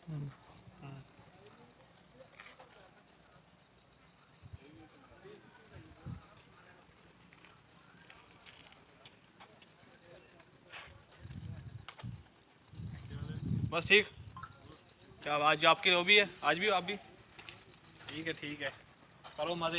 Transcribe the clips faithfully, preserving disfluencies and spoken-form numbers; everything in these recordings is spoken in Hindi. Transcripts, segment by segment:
बस ठीक। क्या आज आपकी वो भी है? आज भी आप भी? ठीक है ठीक है, करो मज़े।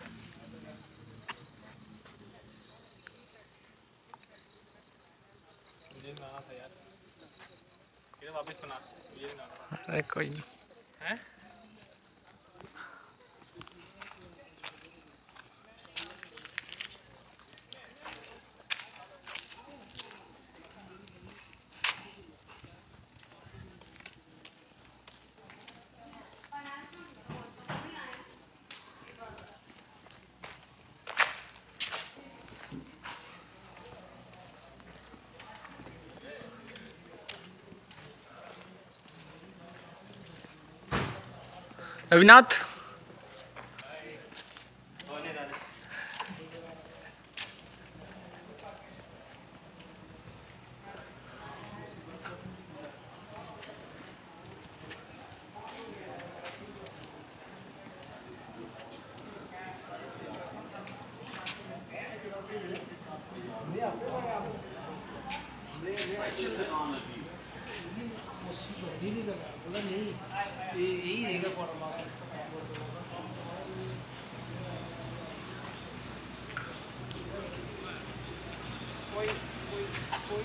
मुझे ना था यार, ये वापस बना, मुझे ना। अरे कोई नहीं हैं? रविनाथ यही रहेगा कोई कोई कोई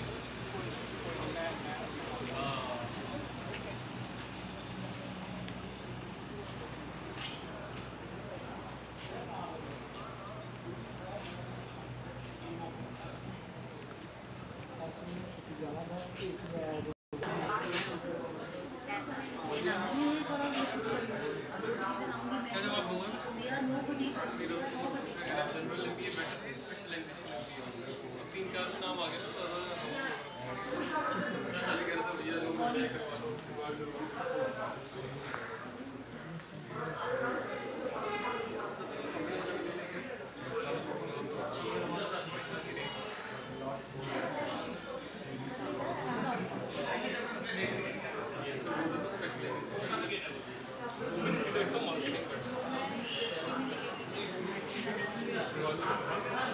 तीन चार नाम आ गए तो